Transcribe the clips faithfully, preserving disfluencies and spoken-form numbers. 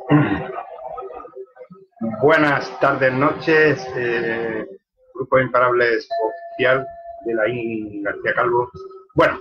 Buenas tardes, noches, eh, Grupo Imparables oficial de la I N García Calvo. Bueno,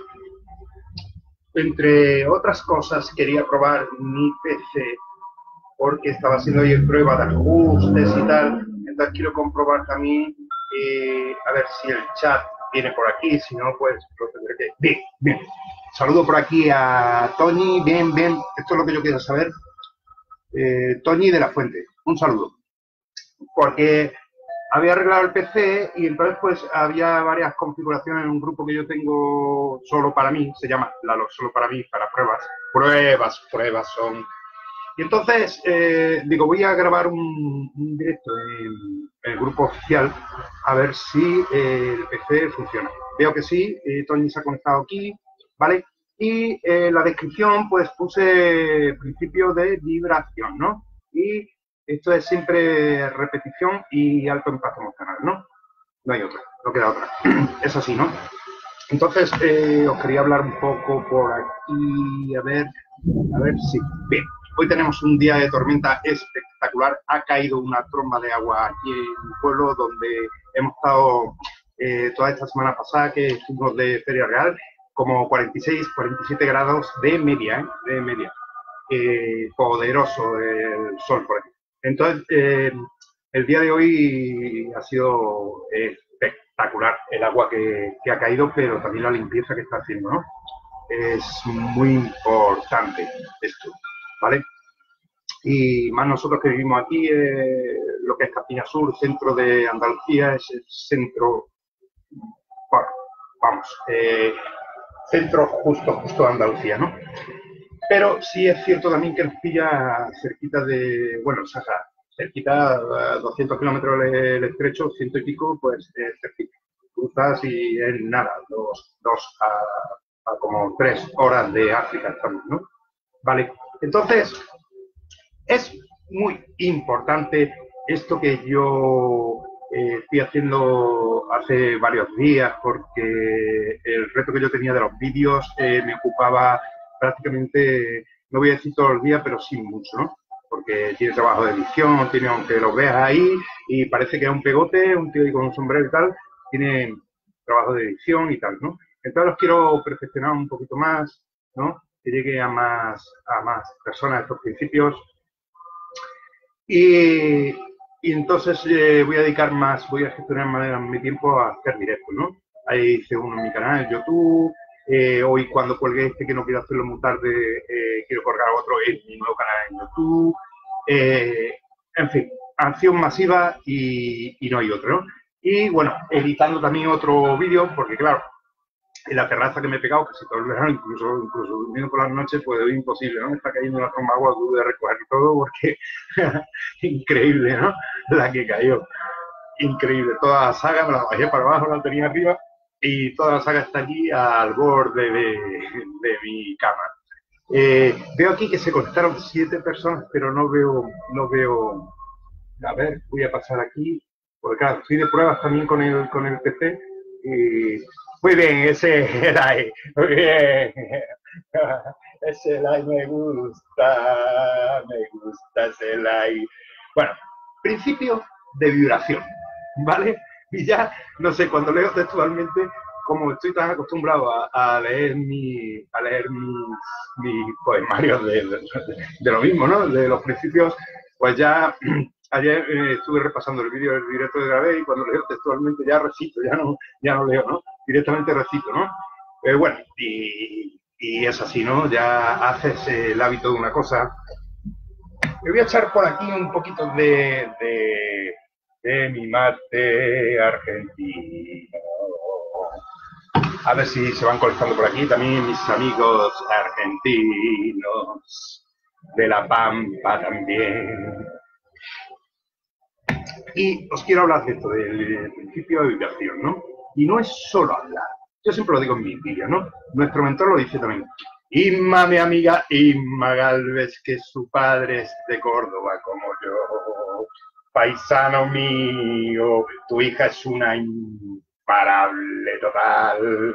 entre otras cosas quería probar mi P C porque estaba haciendo hoy prueba de ajustes y tal, entonces quiero comprobar también, eh, a ver si el chat viene por aquí, si no, pues lo tendré que... Bien, bien. Saludo por aquí a Toñi, bien, bien, esto es lo que yo quiero saber. Eh, Toñi de la Fuente, un saludo. Porque había arreglado el P C y entonces pues había varias configuraciones en un grupo que yo tengo solo para mí, se llama Lalo, solo para mí, para pruebas. Pruebas, pruebas son... Y entonces, eh, digo, voy a grabar un, un directo en, en el grupo oficial a ver si eh, el P C funciona. Veo que sí, eh, Tony se ha conectado aquí, ¿vale? Y en eh, la descripción pues puse principio de vibración, ¿no? Y esto es siempre repetición y alto impacto emocional, ¿no? No hay otra, no queda otra. Es así, ¿no? Entonces, eh, os quería hablar un poco por aquí, a ver, a ver si... Bien, hoy tenemos un día de tormenta espectacular. Ha caído una tromba de agua aquí en mi pueblo, donde hemos estado eh, toda esta semana pasada, que estuvimos de Feria Real, como cuarenta y seis, cuarenta y siete grados de media, ¿eh? De media. Eh, poderoso el sol por aquí. Entonces, eh, el día de hoy ha sido espectacular el agua que, que ha caído, pero también la limpieza que está haciendo, ¿no? Es muy importante esto, ¿vale? Y más nosotros que vivimos aquí, eh, lo que es Campiña Sur, centro de Andalucía, es el centro, bueno, vamos, eh, centro justo, justo de Andalucía, ¿no? Pero sí es cierto también que nos pilla cerquita de, bueno, Saja, cerquita, a doscientos kilómetros el estrecho, ciento y pico, pues eh, cerquita. Cruzas y es nada, dos, dos a, a como tres horas de África estamos, ¿no? Vale, entonces es muy importante esto que yo eh, estoy haciendo hace varios días, porque el reto que yo tenía de los vídeos eh, me ocupaba prácticamente, no voy a decir todo el día, pero sí mucho, ¿no? Porque tiene trabajo de edición, tiene, aunque lo veas ahí, y parece que es un pegote, un tío ahí con un sombrero y tal, tiene trabajo de edición y tal, ¿no? Entonces los quiero perfeccionar un poquito más, ¿no? Que llegue a más, a más personas estos principios. Y, y entonces eh, voy a dedicar más, voy a gestionar más mi tiempo a hacer directos, ¿no? Ahí hice uno en mi canal en YouTube. Eh, hoy cuando cuelgue este, que no quiero hacerlo muy tarde, eh, quiero colgar otro en mi nuevo canal en YouTube. Eh, en fin, acción masiva y, y no hay otro, ¿no? Y bueno, editando también otro vídeo, porque claro, en la terraza que me he pegado casi todo el verano, incluso, incluso durmiendo por las noches, pues es imposible, ¿no? Me está cayendo una tromba de agua, tuve de recoger todo porque increíble, ¿no? La que cayó. Increíble. Toda la saga me la bajé para abajo, la tenía arriba y toda la saga está aquí al borde de, de mi cama. Eh, veo aquí que se conectaron siete personas, pero no veo, no veo... A ver, voy a pasar aquí, porque claro, estoy de pruebas también con el, con el P C. Y... Muy bien, ese era ahí. Muy bien. Ese like me gusta, me gusta ese like. Bueno, principio de vibración, ¿vale? Y ya, no sé, cuando leo textualmente, como estoy tan acostumbrado a, a leer mi, a leer mis, mis poemarios de, de, de lo mismo, ¿no? De los principios, pues ya ayer eh, estuve repasando el vídeo del directo que grabé y cuando leo textualmente ya recito, ya no, ya no leo, ¿no? Directamente recito, ¿no? Eh, bueno, y, y es así, ¿no? Ya haces el hábito de una cosa. Me voy a echar por aquí un poquito de, de, de mi mate argentino. A ver si se van conectando por aquí también mis amigos argentinos, de La Pampa también. Y os quiero hablar de esto, del principio de vibración, ¿no? Y no es solo hablar. Yo siempre lo digo en mis vídeos, ¿no? Nuestro mentor lo dice también. Inma, mi amiga Inma Galvez, que su padre es de Córdoba como yo. Paisano mío, tu hija es una imparable total.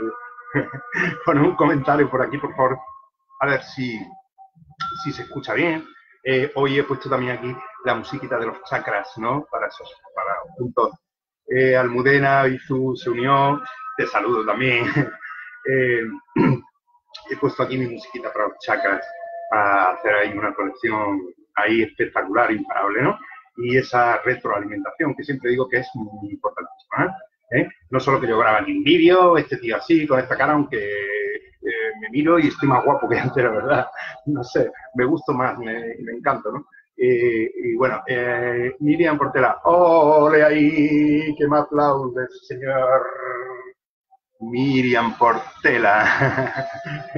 Pon un comentario por aquí, por favor. A ver si, si se escucha bien. Eh, hoy he puesto también aquí la musiquita de los chakras, ¿no? Para esos, para juntos. Eh, Almudena Izu se unió, te saludo también. eh, he puesto aquí mi musiquita para los chakras, para hacer ahí una colección ahí espectacular, imparable, ¿no? Y esa retroalimentación que siempre digo que es muy importantísima, ¿eh? ¿Eh? No solo que yo graba en vídeo, este tío así, con esta cara, aunque eh, me miro y estoy más guapo que antes, la verdad. No sé, me gusto más, me, me encanta, ¿no? Eh, y bueno, eh, Miriam Portela, ¡ole ahí! ¡Que me aplaude, señor! Miriam Portela.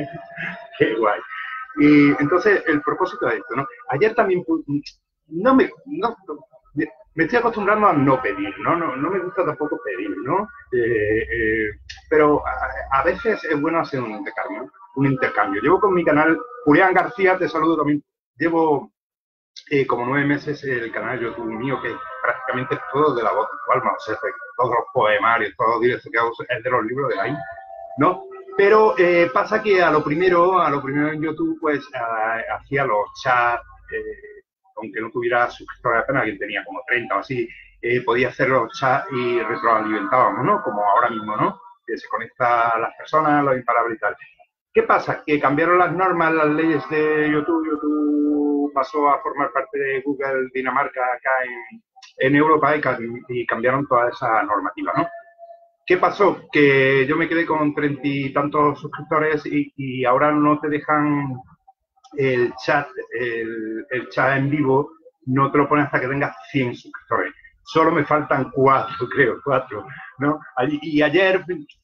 Qué guay. Y entonces, el propósito de esto, ¿no? Ayer también, no me, no, me estoy acostumbrando a no pedir, ¿no? No, no me gusta tampoco pedir, ¿no? Eh, eh, pero a, a veces es bueno hacer un intercambio, un intercambio. Llevo con mi canal, Julián García, te saludo también, llevo eh, como nueve meses el canal de YouTube mío, que prácticamente es todo de la voz de tu alma, o sea, todos los poemarios, todos los directos que hago es de los libros de ahí, ¿no? Pero eh, pasa que a lo primero, a lo primero en YouTube, pues uh, hacía los chats, eh, aunque no tuviera suscriptores apenas, que tenía como treinta o así, eh, podía hacer los chats y retroalimentábamos, ¿no? Como ahora mismo, ¿no? Que se conecta a las personas, los imparables y tal. ¿Qué pasa? Que cambiaron las normas, las leyes de YouTube. YouTube pasó a formar parte de Google Dinamarca acá en, en Europa y, y cambiaron toda esa normativa, ¿no? ¿Qué pasó? Que yo me quedé con treinta y tantos suscriptores y, y ahora no te dejan el chat, el, el chat en vivo, no te lo ponen hasta que tengas cien suscriptores. Solo me faltan cuatro, creo, cuatro, ¿no? Y ayer,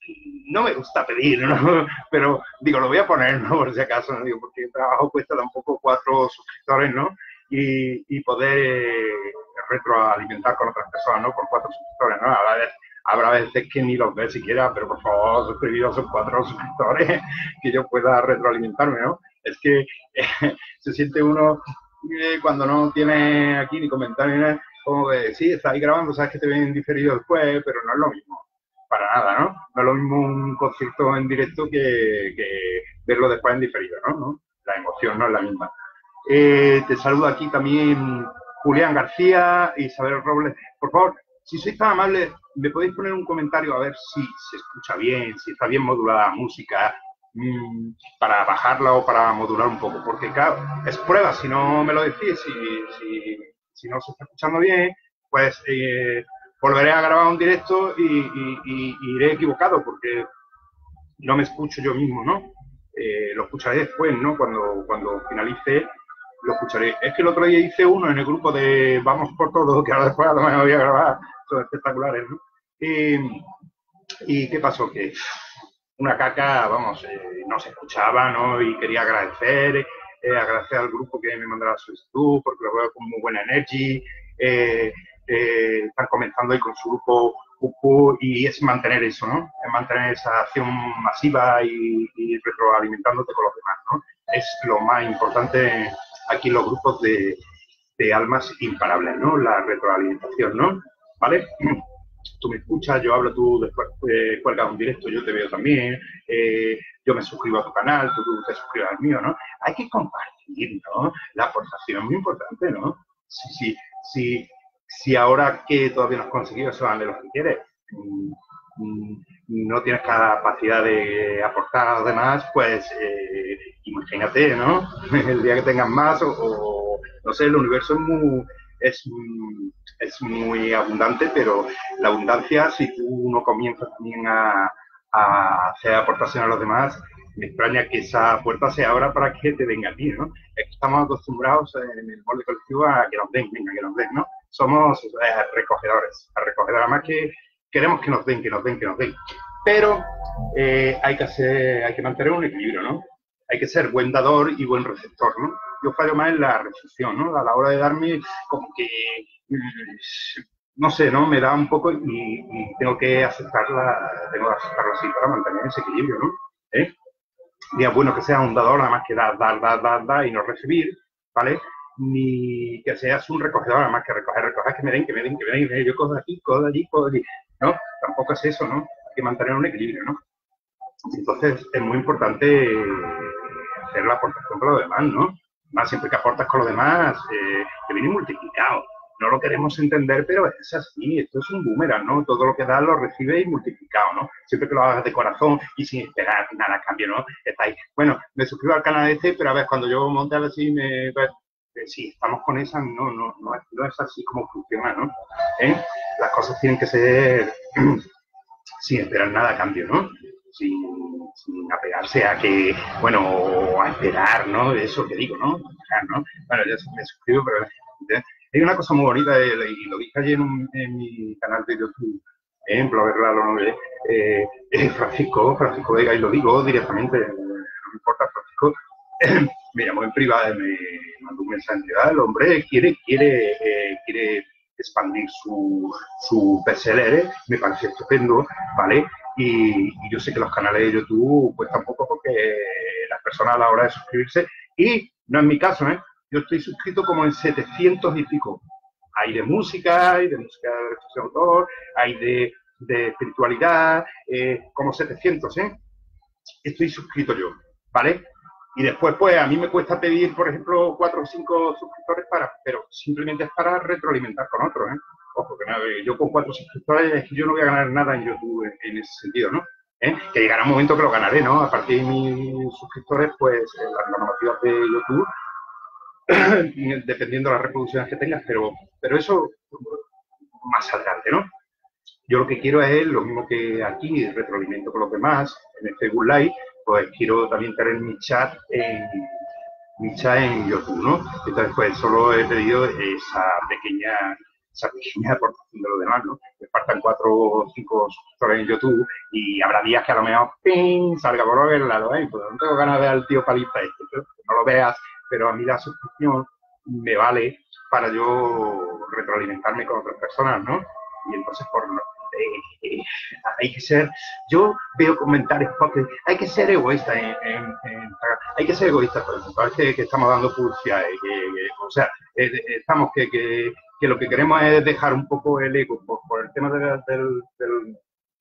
no me gusta pedir, ¿no? Pero digo, lo voy a poner, ¿no? Por si acaso, ¿no? Digo, porque el trabajo cuesta tampoco cuatro suscriptores, ¿no? Y, y poder eh, retroalimentar con otras personas, ¿no? Con cuatro suscriptores, ¿no? A la vez, habrá veces que ni los ves siquiera, pero por favor, suscribiros a esos cuatro suscriptores, que yo pueda retroalimentarme, ¿no? Es que eh, se siente uno eh, cuando no tiene aquí ni comentarios, ¿no? Como que sí, estás ahí grabando, sabes que te ven diferido después, pero no es lo mismo, para nada, ¿no? No es lo mismo un concierto en directo que, que verlo después en diferido, ¿no? ¿no? La emoción no es la misma. Eh, te saludo aquí también Julián García, Isabel Robles. Por favor, si sois tan amables, me podéis poner un comentario a ver si se escucha bien, si está bien modulada la música, mmm, para bajarla o para modular un poco, porque claro, es prueba, si no me lo decís, si, si, si no se está escuchando bien, pues eh, volveré a grabar un directo y, y, y, y iré equivocado, porque no me escucho yo mismo, ¿no? Eh, lo escucharé después, ¿no? Cuando, cuando finalice, lo escucharé. Es que el otro día hice uno en el grupo de Vamos por Todo, que ahora después a lo mejor voy a grabar, son espectaculares, ¿no? Y, ¿y qué pasó? Que una caca, vamos, eh, no se escuchaba, ¿no? Y quería agradecer, eh, agradecer al grupo que me mandaba su solicitud, porque lo veo con muy buena energy, eh, eh, están comenzando ahí con su grupo U P U, y es mantener eso, ¿no? Es mantener esa acción masiva y, y retroalimentándote con los demás, ¿no? Es lo más importante aquí en los grupos de, de almas imparables, ¿no? La retroalimentación, ¿no? ¿Vale? Tú me escuchas, yo hablo, tú después eh, cuelgas un directo, yo te veo también, eh, yo me suscribo a tu canal, tú, tú te suscribes al mío, ¿no? Hay que compartir, ¿no? La aportación es muy importante, ¿no? Sí, sí, sí. Si ahora que todavía no has conseguido eso, de los que quieres, mmm, no tienes capacidad de aportar a los demás, pues eh, imagínate, ¿no? El día que tengas más o, o no sé, el universo es muy, es, es muy abundante, pero la abundancia, si tú no comienzas también a, a hacer aportación a los demás, me extraña que esa puerta se abra para que te den a ti, ¿no? Es que estamos acostumbrados en el molde colectivo a que nos den, venga, que nos den, ¿no? Somos eh, recogedores, recogedores, más que queremos que nos den, que nos den, que nos den. Pero eh, hay que hacer, hay que mantener un equilibrio, ¿no? Hay que ser buen dador y buen receptor, ¿no? Yo fallo más en la recepción, ¿no? A la hora de darme, como que, no sé, ¿no? Me da un poco y, y tengo que aceptarla, tengo que aceptarlo así para mantener ese equilibrio, ¿no? ¿Eh? Y es bueno que seas un dador, nada más que dar, dar, dar, dar, dar y no recibir, ¿vale? Ni que seas un recogedor, nada más que recoger, recoger, que me den, que me den, que me den, que me den. Yo cojo de aquí, cojo de allí, cojo de allí, ¿no? Tampoco es eso, ¿no? Hay que mantener un equilibrio, ¿no? Entonces, es muy importante hacer la aportación para los demás, ¿no? más siempre que aportas con lo demás, eh, te viene multiplicado. No lo queremos entender, pero es así, esto es un boomerang, ¿no? Todo lo que das lo recibes y multiplicado, ¿no? Siempre que lo hagas de corazón y sin esperar nada a cambio, ¿no? Estáis, bueno, me suscribo al canal este, pero a ver, cuando yo monte así, me, pues, eh, si estamos con esa, no, no, no, es, no es así como funciona, ¿no? ¿Eh? Las cosas tienen que ser sin esperar nada a cambio, ¿no? Sin, sin apegarse a que, bueno, a esperar, ¿no? Eso que digo, ¿no? ¿no? Bueno, yo me suscribo, pero ¿eh? Hay una cosa muy bonita, eh, y lo dije ayer en, un, en mi canal de YouTube, eh, en Blogger Lalo, ¿no? eh, eh, Francisco, Francisco Vega, y lo digo directamente, no me importa, Francisco, eh, me llamó en privado, me mandó un mensaje en privado, el hombre quiere, quiere, eh, quiere expandir su, su bestseller, me parece estupendo, ¿vale? Y, y yo sé que los canales de YouTube cuestan un poco porque las personas a la hora de suscribirse, y no es mi caso, ¿eh? Yo estoy suscrito como en setecientos y pico. Hay de música, hay de música de derechos de autor, hay de, de espiritualidad, eh, como setecientos, ¿eh? Estoy suscrito yo, ¿vale? Y después, pues, a mí me cuesta pedir, por ejemplo, cuatro o cinco suscriptores para, pero simplemente es para retroalimentar con otros, ¿eh? Ojo, que no, yo con cuatro suscriptores es que yo no voy a ganar nada en YouTube en, en ese sentido, ¿no? ¿Eh? Que llegará un momento que lo ganaré, ¿no? A partir de mis suscriptores, pues, las normativas de YouTube, dependiendo de las reproducciones que tengas, pero, pero eso más adelante, ¿no? Yo lo que quiero es lo mismo que aquí, retroalimento con los demás, en el Facebook Live, pues quiero también tener mi chat en, mi chat en YouTube, ¿no? Entonces, pues solo he pedido esa pequeña, esa pequeña aportación de los demás, ¿no? Me faltan cuatro o cinco suscriptores en YouTube y habrá días que a lo mejor, ¡ping!, salga por el lado, ¿eh? Pues no tengo ganas de ver al tío palista este, ¿no? No lo veas, pero a mí la suscripción me vale para yo retroalimentarme con otras personas, ¿no? Y entonces, por eh, eh, hay que ser, yo veo comentarios porque hay que ser egoísta, en, en, en, hay que ser egoísta, por ejemplo, parece que estamos dando publicidad, eh, que, que, o sea, eh, estamos que, que, que lo que queremos es dejar un poco el ego por, por el tema de, del, del,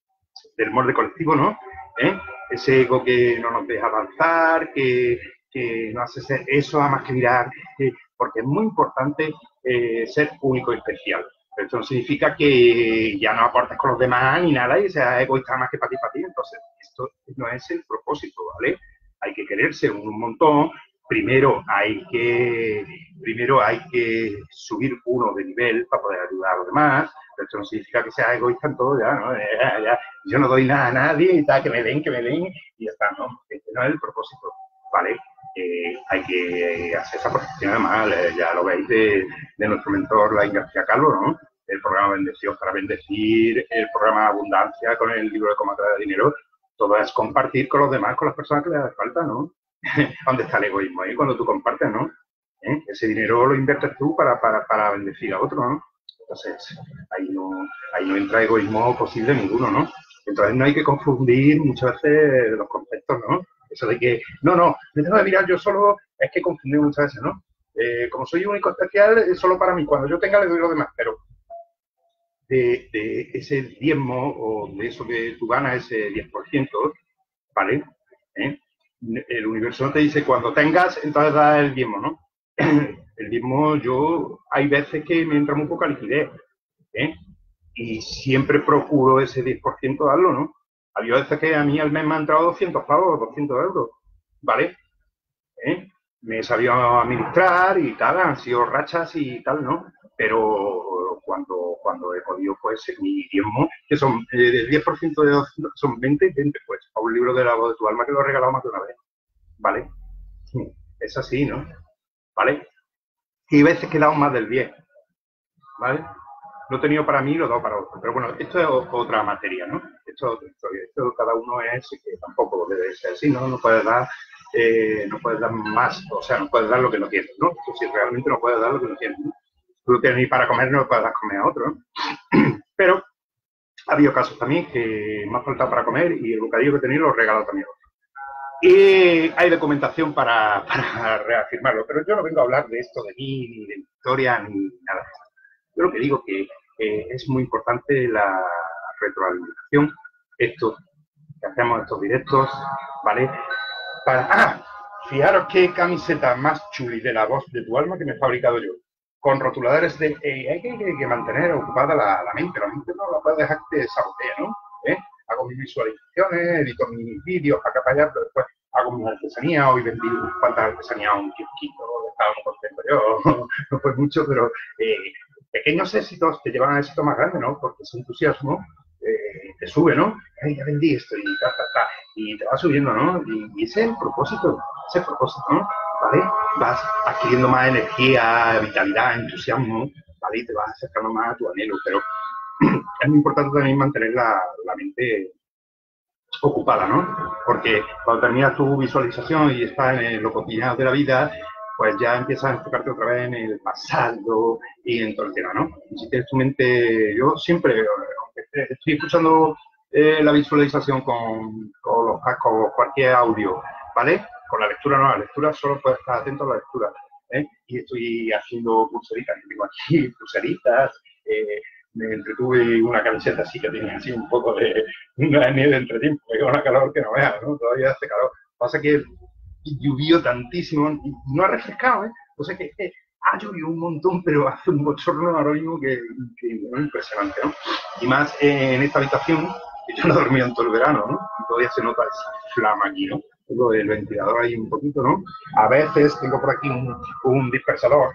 del molde colectivo, ¿no? ¿Eh? Ese ego que no nos deja avanzar, que, que no hace ser eso, a más que mirar, eh, porque es muy importante eh, ser único y especial. Pero esto no significa que ya no aportes con los demás ni nada y seas egoísta más que para ti, para ti. Entonces, esto no es el propósito, ¿vale? Hay que quererse un montón. Primero hay que, primero hay que subir uno de nivel para poder ayudar a los demás. Pero esto no significa que seas egoísta en todo, ya, ¿no? Ya, ya, yo no doy nada a nadie y tal, que me den, que me den, y ya está, ¿no? Este no es el propósito, ¿vale? Eh, hay que hacer esa protección, además, eh, ya lo veis de, de nuestro mentor, Laín García Calvo, ¿no? El programa Bendición para bendecir, el programa Abundancia con el libro de cómo traer dinero, todo es compartir con los demás, con las personas que les hace falta, ¿no? ¿Dónde está el egoísmo ahí? Cuando tú compartes, ¿no? ¿Eh? Ese dinero lo inviertes tú para, para, para bendecir a otro, ¿no? Entonces, ahí no, ahí no entra egoísmo posible ninguno, ¿no? Entonces, no hay que confundir muchas veces los conceptos, ¿no? Eso de que, no, no, me tengo que mirar yo solo, es que confundimos muchas veces, ¿no? Eh, como soy único especial, es solo para mí. Cuando yo tenga, le doy a los demás, pero de, de ese diezmo o de eso que tú ganas, ese diez por ciento, ¿vale? ¿Eh? El universo no te dice, cuando tengas, entonces da el diezmo, ¿no? El diezmo, yo, hay veces que me entra muy poca liquidez, ¿eh? Y siempre procuro ese diez por ciento darlo, ¿no? Había veces que a mí al mes me han entrado doscientos pavos, doscientos euros, ¿vale? ¿Eh? Me he sabido administrar y tal, han sido rachas y tal, ¿no? Pero cuando, cuando he podido, pues, mi diezmo, que son eh, el diez por ciento de doscientos, son veinte, veinte, pues, a un libro de la voz de tu alma que lo he regalado más de una vez, ¿vale? Es así, ¿no? ¿Vale? Y hay veces que he dado más del diez, ¿vale? Lo he tenido para mí y lo he dado para otro. Pero bueno, esto es otra materia, ¿no? Esto es otra historia. Esto cada uno es que tampoco debe ser así, ¿no? No puedes dar, eh, no puedes dar más, o sea, no puedes dar lo que no tienes, ¿no? Tú si realmente no puedes dar lo que no tienes, ¿no? Tú no tienes ni para comer, no le puedes dar comer a otro, ¿no? Pero ha habido casos también que me ha faltado para comer y el bocadillo que he tenido lo he regalado también a otro. Y hay documentación para, para reafirmarlo, pero yo no vengo a hablar de esto de mí, ni de mi historia, ni nada de eso. Yo lo que digo que eh, es muy importante la retroalimentación, esto que hacemos estos directos, ¿vale? Para, ah, Fijaros qué camiseta más chuli de la voz de tu alma que me he fabricado yo. Con rotuladores de eh, hay, que, hay que mantener ocupada la, la mente. La mente no la puedes dejar que te sabotee, ¿no? ¿Eh? Hago mis visualizaciones, edito mis vídeos para acá, para allá, pero después hago mis artesanías. Hoy vendí unas cuantas artesanías a un kiosquito, estaba muy contento yo. No fue mucho, pero eh, pequeños éxitos te llevan a éxito más grande, ¿no? Porque ese entusiasmo eh, te sube, ¿no? Ay, ya vendí esto y ta, ta, ta. Y te va subiendo, ¿no? Y, y ese es el propósito, ese es el propósito, ¿no? ¿Vale? Vas adquiriendo más energía, vitalidad, entusiasmo, ¿vale? Y te vas acercando más a tu anhelo, pero es muy importante también mantener la, la mente ocupada, ¿no? Porque cuando terminas tu visualización y estás en lo cotidiano de la vida, pues ya empiezas a enfocarte otra vez en el pasado y en todo el tema, ¿no? Y si tienes tu mente, yo siempre, aunque estoy escuchando eh, la visualización con, con los cascos, cualquier audio, ¿vale? Con la lectura no, la lectura solo puedes estar atento a la lectura, ¿eh? Y estoy haciendo pulseritas, que tengo aquí pulseritas, eh, me entretuve una camiseta así que tiene así un poco de una nieve de entretiempo, que una calor que no veas, ¿no? Todavía hace calor. Pasa que llovió tantísimo y no ha refrescado, ¿eh? O sea que, que ha llovido un montón, pero hace un bochorno ahora mismo que, que ¿no? Impresionante, ¿no? Y más eh, en esta habitación, que yo no he dormido en todo el verano, ¿no? Y todavía se nota esa flama aquí, ¿no? Tengo el ventilador ahí un poquito, ¿no? A veces tengo por aquí un, un dispersador.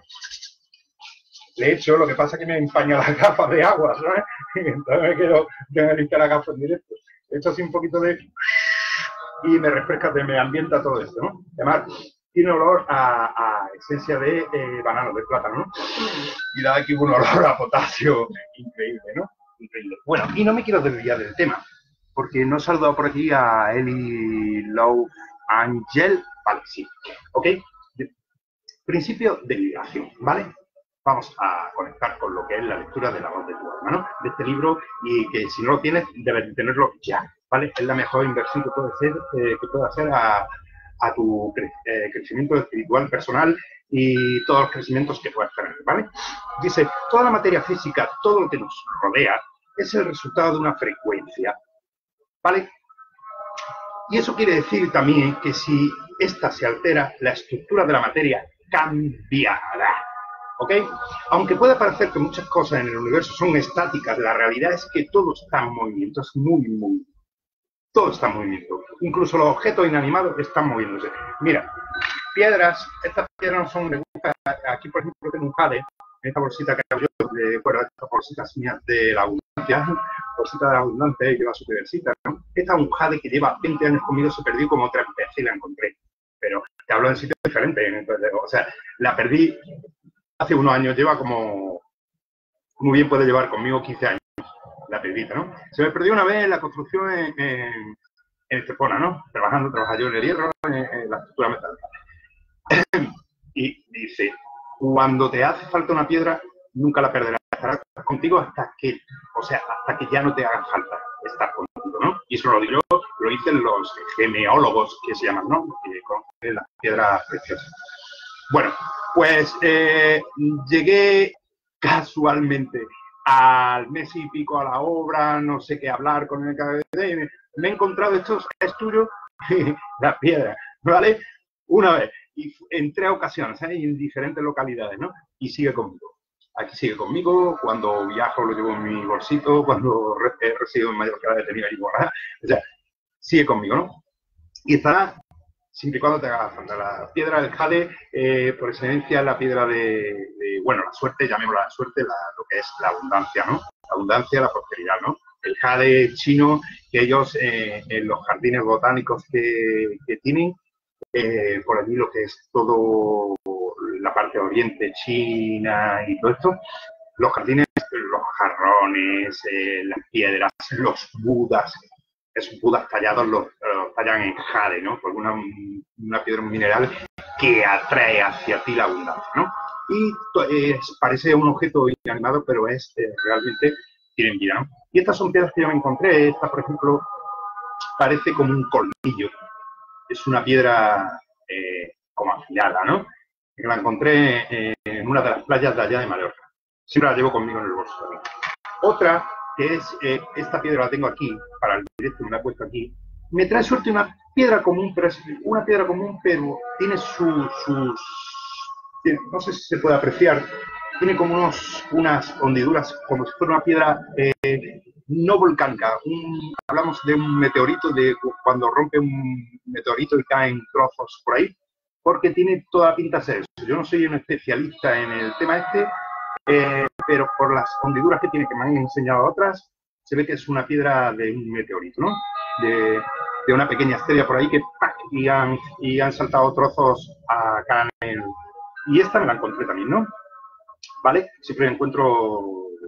De hecho, lo que pasa es que me empaña las gafas de agua, ¿sabes? Entonces me quedo, tengo que limpiar las gafas en directo. He hecho así un poquito de... y me refresca, me ambienta todo esto, ¿no? Además, tiene olor a, a esencia de eh, banano, de plátano, ¿no? Y da aquí un olor a potasio increíble, ¿no? Increíble. Bueno, y no me quiero desviar del tema, porque no he saludado por aquí a Eli Love Angel, vale, sí, ¿ok? De, principio de liberación, ¿vale? Vamos a conectar con lo que es la lectura de La voz de tu alma, ¿no? De este libro, y que si no lo tienes, debes tenerlo ya, ¿vale? Es la mejor inversión que puedes hacer, eh, que puedes hacer a, a tu cre eh, crecimiento espiritual, personal y todos los crecimientos que puedas tener, ¿vale? Dice, toda la materia física, todo lo que nos rodea, es el resultado de una frecuencia, ¿vale? Y eso quiere decir también que si esta se altera, la estructura de la materia cambiará. ¿Ok? Aunque puede parecer que muchas cosas en el universo son estáticas, la realidad es que todo está en movimiento, es muy, muy... Todo está en movimiento. Incluso los objetos inanimados están moviéndose. Mira, piedras, estas piedras no son... Aquí, por ejemplo, tengo un jade, en esta bolsita que hago yo, de, bueno, estas bolsitas mías de la abundancia, bolsita de la abundancia, y lleva su piedrecita, ¿no? Esta es un jade que lleva veinte años conmigo, se perdió como tres veces y la encontré. Pero te hablo en sitios diferentes. Entonces, o sea, la perdí... Hace unos años, lleva como, muy bien puede llevar conmigo quince años, la piedrita, ¿no? Se me perdió una vez en la construcción en, en, en Estepona, ¿no? Trabajando, trabajaba yo en el hierro, en, en la estructura metálica. Y dice, cuando te hace falta una piedra, nunca la perderás, estará contigo hasta que, o sea, hasta que ya no te haga falta estar contigo, ¿no? Y eso lo digo, lo dicen los geneólogos que se llaman, ¿no? Que conocen las piedras preciosas. Bueno, pues eh, llegué casualmente al mes y pico a la obra, no sé qué hablar con el K B D, me, me he encontrado estos estudios, las piedras, ¿vale? Una vez, y en tres ocasiones, ¿eh? En diferentes localidades, ¿no? Y sigue conmigo. Aquí sigue conmigo, cuando viajo lo llevo en mi bolsito, cuando he residido en Mallorca he tenido ahí guardada, o sea, sigue conmigo, ¿no? Y estará... siempre y cuando te haga falta. La piedra del jade, eh, por excelencia, es la piedra de, de, bueno, la suerte, llamémosla la suerte, la, lo que es la abundancia, ¿no? La abundancia, la prosperidad, ¿no? El jade chino, que ellos eh, en los jardines botánicos que, que tienen, eh, por allí lo que es todo la parte de Oriente, China y todo esto, los jardines, los jarrones, eh, las piedras, los budas, esos budas tallados los, los tallan en jade, ¿no? Por una, una piedra mineral que atrae hacia ti la abundancia, ¿no? Y eh, parece un objeto inanimado, pero es eh, realmente tienen vida, ¿no? Y estas son piedras que yo me encontré. Esta, por ejemplo, parece como un colmillo. Es una piedra eh, como afilada, ¿no? Que la encontré eh, en una de las playas de allá de Mallorca. Siempre la llevo conmigo en el bolso también. Otra, que es, eh, esta piedra la tengo aquí, para el directo me la he puesto aquí, me trae suerte una piedra común, pero es una piedra común, pero tiene su, sus, tiene, no sé si se puede apreciar, tiene como unos, unas hendiduras, como si fuera una piedra eh, no volcánica. Un, hablamos de un meteorito, de cuando rompe un meteorito y cae en trozos por ahí, porque tiene toda pinta de ser eso. Yo no soy un especialista en el tema este, eh, pero por las hendiduras que tiene, que me han enseñado otras, se ve que es una piedra de un meteorito, ¿no? De, de una pequeña estrella por ahí que ¡pac! Y han, y han saltado trozos acá en el... Y esta me la encontré también, ¿no? ¿Vale? Siempre encuentro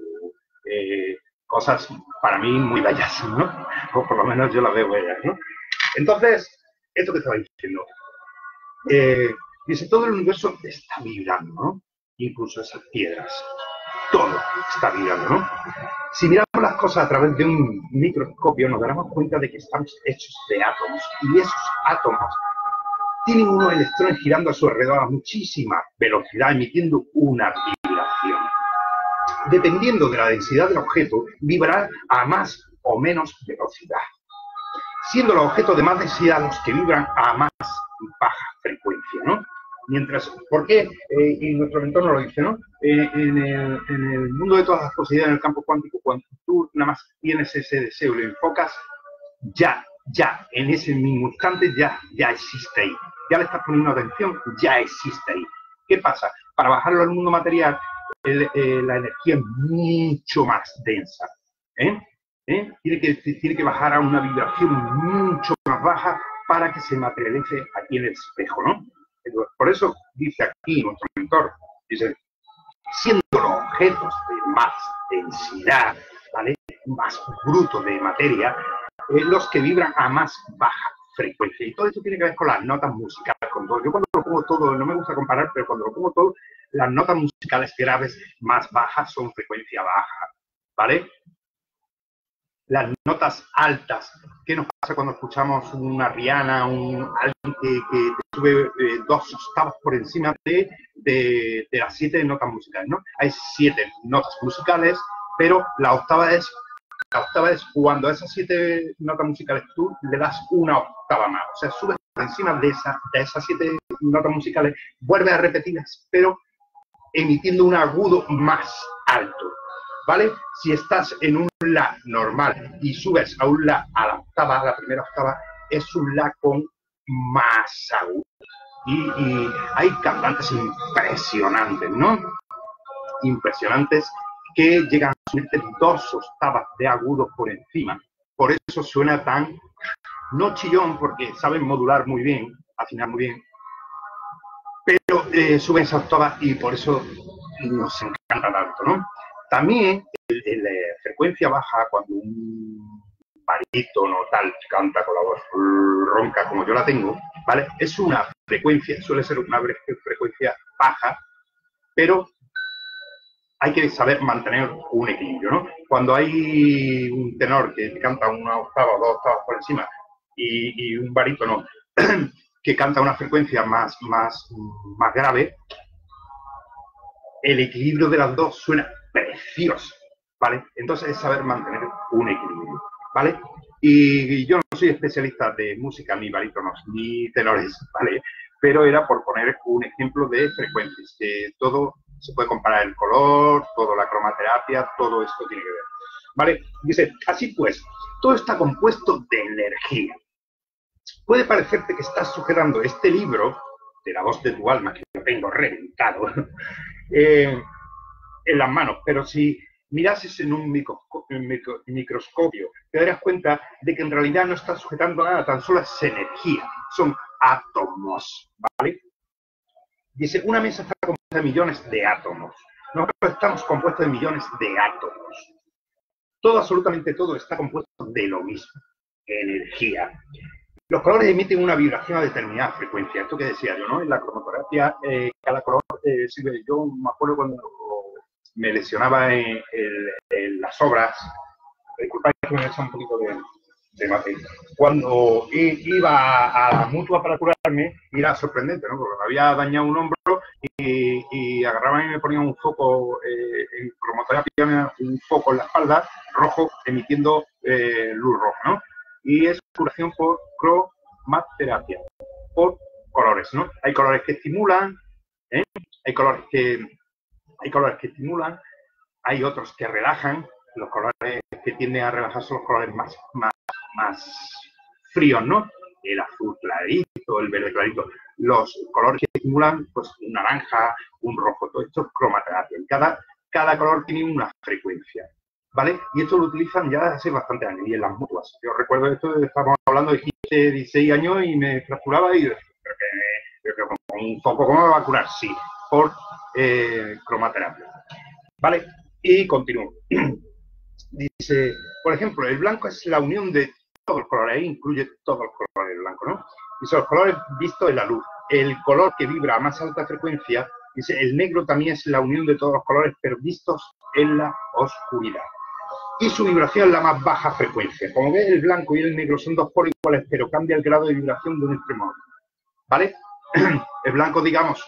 eh, cosas para mí muy bellas, ¿no? O por lo menos yo las veo bellas, ¿no? Entonces, esto que estaba diciendo, eh, dice, todo el universo está vibrando, ¿no? Incluso esas piedras, todo está vibrando, ¿no? Si miramos las cosas a través de un microscopio, nos daremos cuenta de que estamos hechos de átomos, y esos átomos tienen unos electrones girando a su alrededor a muchísima velocidad, emitiendo una vibración. Dependiendo de la densidad del objeto, vibrará a más o menos velocidad, siendo los objetos de más densidad los que vibran a más baja frecuencia, ¿no? Mientras, ¿por qué? Eh, y nuestro entorno lo dice, ¿no? Eh, en, el, en el mundo de todas las posibilidades en el campo cuántico, cuando tú nada más tienes ese deseo y lo enfocas, ya, ya, en ese mismo instante ya, ya existe ahí. Ya le estás poniendo atención, ya existe ahí. ¿Qué pasa? Para bajarlo al mundo material, el, eh, la energía es mucho más densa. ¿eh? ¿Eh? Tiene, que, tiene que bajar a una vibración mucho más baja para que se materialice aquí en el espejo, ¿no? Por eso dice aquí nuestro mentor, dice, siendo los objetos de más densidad, ¿vale? Más bruto de materia, eh, los que vibran a más baja frecuencia. Y todo esto tiene que ver con las notas musicales, con todo. Yo cuando lo pongo todo, no me gusta comparar, pero cuando lo pongo todo, las notas musicales graves más bajas son frecuencia baja, ¿vale? Las notas altas, ¿qué nos pasa cuando escuchamos una Rihanna, un, alguien que, que te sube eh, dos octavas por encima de, de, de las siete notas musicales, ¿no? Hay siete notas musicales, pero la octava es, la octava es cuando a esas siete notas musicales tú le das una octava más, o sea, subes por encima de, esa, de esas siete notas musicales, vuelves a repetirlas, pero emitiendo un agudo más alto. ¿Vale? Si estás en un La normal y subes a un La a la octava, a la primera octava, es un La con más agudo. Y, y hay cantantes impresionantes, ¿no? Impresionantes que llegan a subirte dos octavas de agudo por encima. Por eso suena tan, no chillón, porque saben modular muy bien, afinar muy bien, pero eh, suben esa octava y por eso nos encanta tanto, ¿no? También la frecuencia baja, cuando un barítono tal canta con la voz ronca como yo la tengo, ¿vale? Es una frecuencia, suele ser una frecuencia baja, pero hay que saber mantener un equilibrio, ¿no? Cuando hay un tenor que canta una octava o dos octavas por encima y, y un barítono que canta una frecuencia más, más, más grave, el equilibrio de las dos suena precioso, ¿vale? Entonces es saber mantener un equilibrio, ¿vale? Y yo no soy especialista de música, ni barítonos, ni tenores, ¿vale? Pero era por poner un ejemplo de frecuencias, que todo se puede comparar, el color, todo la cromaterapia, todo esto tiene que ver, ¿vale? Dice, así pues, todo está compuesto de energía. Puede parecerte que estás sujetando este libro de La voz de tu alma, que lo tengo reventado, eh, en las manos, pero si mirases en un microscopio, micro, microscopio, te darás cuenta de que en realidad no estás sujetando nada, tan solo es energía, son átomos, ¿vale? Dice, una mesa está compuesta de millones de átomos. Nosotros estamos compuestos de millones de átomos. Todo, absolutamente todo, está compuesto de lo mismo, energía. Los colores emiten una vibración a determinada frecuencia. Esto que decía yo, ¿no? En la cromoterapia, eh, cada color eh, sirve. Yo me acuerdo cuando me lesionaba en, en, en las obras, disculpad que me he hecho un poquito de, de mate, cuando iba a la mutua para curarme, era sorprendente, ¿no? Porque me había dañado un hombro y, y agarraban y me ponían un foco eh, en cromoterapia, un foco en la espalda, rojo, emitiendo eh, luz roja, ¿no? y es curación por cromaterapia, por colores, ¿no? Hay colores que estimulan, ¿eh? hay colores que hay colores que estimulan, hay otros que relajan. Los colores que tienden a relajar son los colores más, más, más fríos, ¿no? El azul clarito, el verde clarito. Los colores que estimulan, pues un naranja, un rojo, todo esto es cromaterapia. Cada, cada color tiene una frecuencia, ¿vale? Y esto lo utilizan ya desde hace bastante años, y en las mutuas. Yo recuerdo esto, estábamos hablando de quince, dieciséis años y me fracturaba y yo decía, pero que, pero que con un foco, ¿cómo me va a curar? Sí, por eh, cromaterapia, ¿vale? Y continúo. Dice, por ejemplo, el blanco es la unión de todos los colores, ahí incluye todos los colores del blanco, ¿no? Dice, los colores vistos en la luz. El color que vibra a más alta frecuencia, dice, el negro también es la unión de todos los colores, pero vistos en la oscuridad. Y su vibración es la más baja frecuencia. Como ves, el blanco y el negro son dos polos iguales, pero cambia el grado de vibración de un extremo a otro, ¿vale? El blanco, digamos,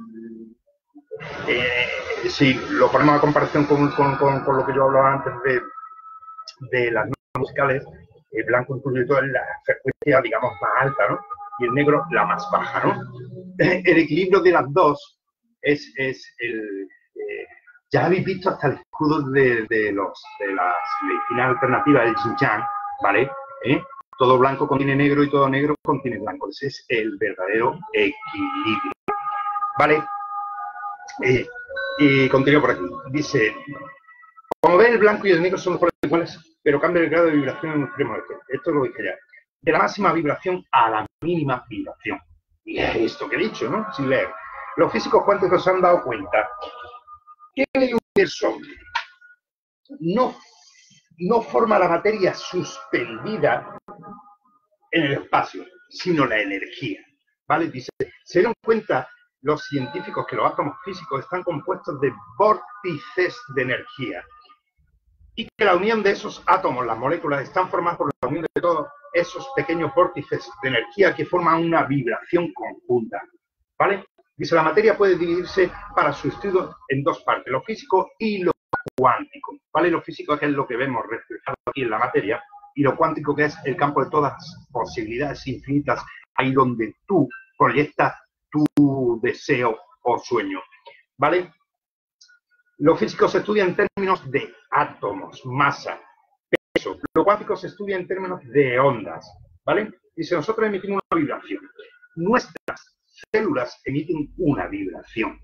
eh, si lo ponemos a comparación con, con, con, con lo que yo hablaba antes de, de las notas musicales, el blanco incluye toda la frecuencia, digamos, más alta, ¿no? Y el negro la más baja, ¿no? El equilibrio de las dos es, es el... Eh, ya habéis visto hasta el escudo de, de, los, de las medicinas alternativas, el Xinjiang, ¿vale? ¿Eh? Todo blanco contiene negro y todo negro contiene blanco. Ese es el verdadero equilibrio, ¿vale? Eh, y continúo por aquí. Dice, como ven, el blanco y el negro son los colores iguales, pero cambia el grado de vibración en un extremo de esto. Esto lo dije ya. De la máxima vibración a la mínima vibración. Y es esto que he dicho, ¿no? Sin leer. Los físicos cuánticos se han dado cuenta que el universo no, no forma la materia suspendida en el espacio, sino la energía, ¿vale? Dice, se dieron cuenta los científicos que los átomos físicos están compuestos de vórtices de energía y que la unión de esos átomos, las moléculas, están formadas por la unión de todos esos pequeños vórtices de energía que forman una vibración conjunta, ¿vale? Dice, la materia puede dividirse para su estudio en dos partes, lo físico y lo cuántico, ¿vale? Lo físico, que es lo que vemos reflejado aquí en la materia, y lo cuántico, que es el campo de todas las posibilidades infinitas, ahí donde tú proyectas tu deseo o sueño, ¿vale? Lo físico se estudia en términos de átomos, masa, peso. Lo cuántico se estudia en términos de ondas, ¿vale? Dice, nosotros emitimos una vibración. Nuestras células emiten una vibración.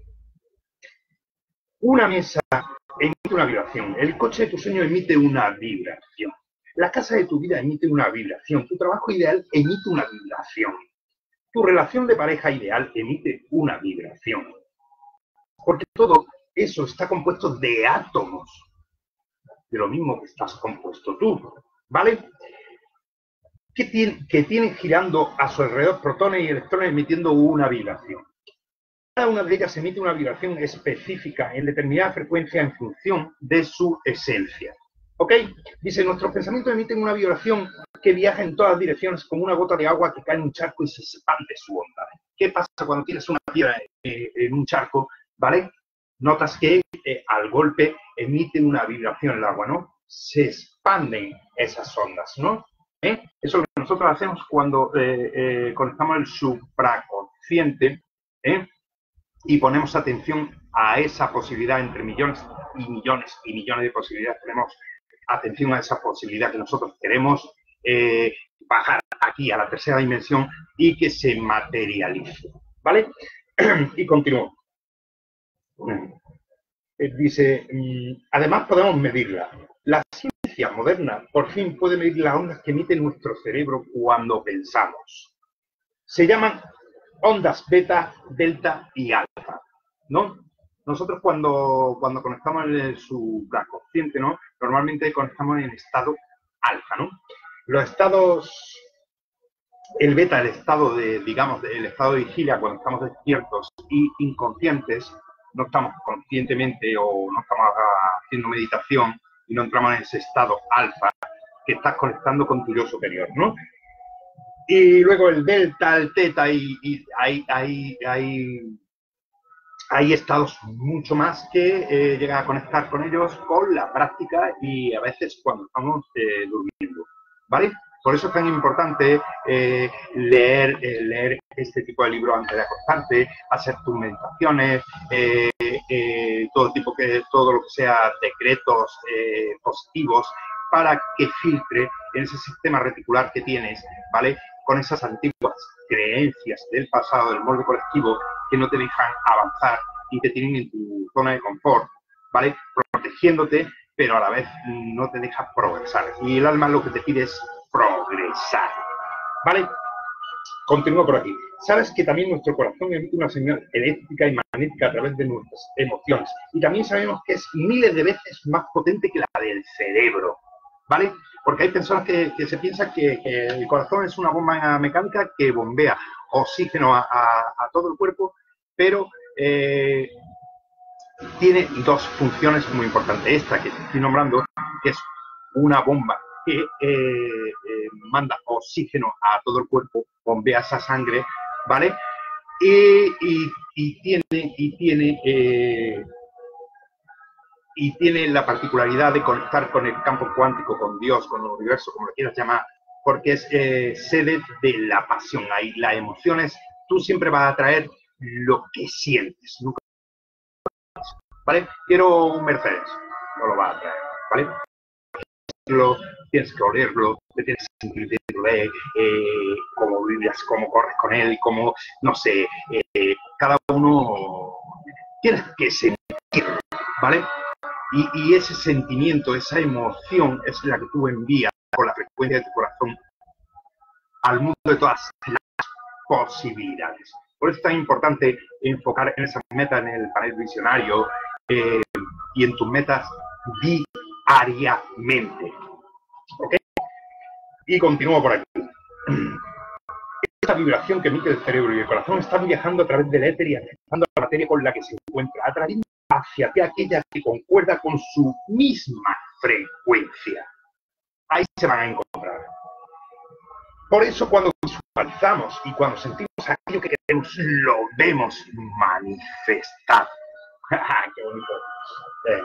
Una mesa emite una vibración. El coche de tu sueño emite una vibración. La casa de tu vida emite una vibración. Tu trabajo ideal emite una vibración. Tu relación de pareja ideal emite una vibración. Porque todo eso está compuesto de átomos. De lo mismo que estás compuesto tú. ¿Vale? Que tienen, que tienen girando a su alrededor protones y electrones emitiendo una vibración. Cada una de ellas emite una vibración específica en determinada frecuencia en función de su esencia. ¿Ok? Dice, nuestros pensamientos emiten una vibración que viaja en todas direcciones como una gota de agua que cae en un charco y se expande su onda. ¿Qué pasa cuando tienes una piedra eh, en un charco? ¿Vale? Notas que eh, al golpe emite una vibración el agua, ¿no? Se expanden esas ondas, ¿no? ¿Eh? Eso es lo que nosotros hacemos cuando eh, eh, conectamos el supraconsciente, ¿eh? Y ponemos atención a esa posibilidad entre millones y millones y millones de posibilidades. Tenemos atención a esa posibilidad que nosotros queremos eh, bajar aquí a la tercera dimensión y que se materialice, ¿vale? Y continúo. Dice, además podemos medirla. La ciencia moderna por fin puede medir las ondas que emite nuestro cerebro cuando pensamos. Se llaman ondas beta, delta y alfa, ¿no? Nosotros cuando, cuando conectamos en el supraconsciente, ¿no? Normalmente conectamos en estado alfa, ¿no? Los estados, el beta, el estado de, digamos, el estado de vigilia cuando estamos despiertos y inconscientes, no estamos conscientemente o no estamos haciendo meditación y no entramos en ese estado alfa que estás conectando con tu yo superior, ¿no? Y luego el delta, el teta, y, y hay, hay, hay, hay estados mucho más que eh, llegan a conectar con ellos con la práctica y a veces cuando estamos eh, durmiendo, ¿vale? Por eso es tan importante eh, leer, eh, leer este tipo de libros antes de acostarte, hacer tus meditaciones, eh, eh, todo tipo que, todo lo que sea decretos eh, positivos, para que filtre en ese sistema reticular que tienes, ¿vale? Con esas antiguas creencias del pasado, del molde colectivo, que no te dejan avanzar y te tienen en tu zona de confort, ¿vale? Protegiéndote, pero a la vez no te deja progresar. Y el alma lo que te pide es progresar, ¿vale? Continúo por aquí. Sabes que también nuestro corazón emite una señal eléctrica y magnética a través de nuestras emociones. Y también sabemos que es miles de veces más potente que la del cerebro, ¿vale? Porque hay personas que, que se piensan que, que el corazón es una bomba mecánica que bombea oxígeno a, a, a todo el cuerpo, pero eh, tiene dos funciones muy importantes. Esta que estoy nombrando, que es una bomba que eh, eh, manda oxígeno a todo el cuerpo, bombea esa sangre, ¿vale? Y, y, y tiene, y tiene, eh, y tiene la particularidad de conectar con el campo cuántico, con Dios, con el universo, como lo quieras llamar, porque es eh, sede de la pasión. Ahí las emociones, tú siempre vas a traer lo que sientes, nunca, ¿vale? Quiero un Mercedes, no lo vas a traer, ¿vale? Lo, tienes que olerlo, te tienes que sentir dentro de eh, cómo vives, cómo corres con él, cómo, no sé, eh, cada uno tienes que sentirlo, ¿vale? Y, y ese sentimiento, esa emoción es la que tú envías por la frecuencia de tu corazón al mundo de todas las posibilidades. Por eso es tan importante enfocar en esas metas en el panel visionario eh, y en tus metas diariamente. ¿Ok? Y continúo por aquí. Esta vibración que emite el cerebro y el corazón están viajando a través del éter y afectando la materia con la que se encuentra, atrayendo hacia ti aquella que concuerda con su misma frecuencia. Ahí se van a encontrar. Por eso cuando visualizamos y cuando sentimos aquello que queremos, lo vemos manifestar. ¡Qué bonito! Eh.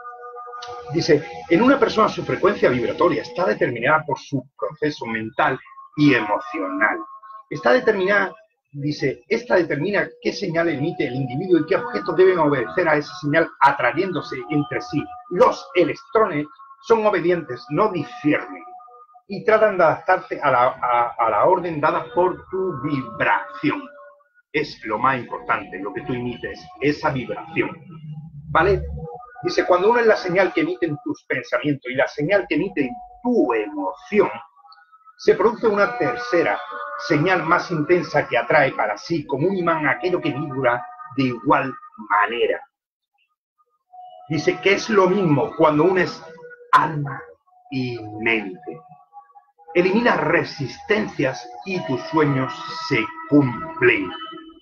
Dice, en una persona su frecuencia vibratoria está determinada por su proceso mental y emocional. Está determinada, dice, esta determina qué señal emite el individuo y qué objetos deben obedecer a esa señal atrayéndose entre sí. Los electrones son obedientes, no difieren, y tratan de adaptarse a la, a, a la orden dada por tu vibración. Es lo más importante, lo que tú emites, esa vibración. ¿Vale? Dice, cuando uno es la señal que emiten tus pensamientos y la señal que emite tu emoción, se produce una tercera señal más intensa que atrae para sí como un imán aquello que vibra de igual manera. Dice que es lo mismo cuando unes alma y mente. Elimina resistencias y tus sueños se cumplen.